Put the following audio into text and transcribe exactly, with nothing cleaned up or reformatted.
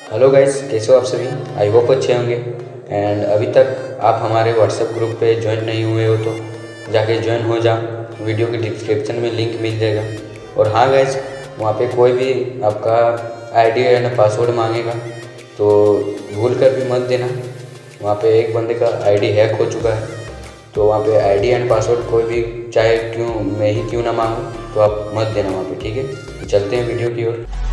Hello guys, कैसे हो आप सभी। आई होप अच्छे होंगे। एंड अभी तक आप हमारे व्हाट्सएप ग्रुप पे ज्वाइन नहीं हुए हो तो जाके ज्वाइन हो जा, वीडियो के डिस्क्रिप्शन में लिंक मिल जाएगा। और हाँ गाइस, वहाँ पे कोई भी आपका आईडी या पासवर्ड मांगेगा तो भूल कर भी मत देना। वहाँ पे एक बंदे का आईडी हैक हो चुका है, तो वहाँ पे आईडी एंड पासवर्ड कोई भी, चाहे क्यों मैं ही क्यों ना मांगूँ, तो आप मत देना वहाँ पे, ठीक है। तो चलते हैं वीडियो की ओर।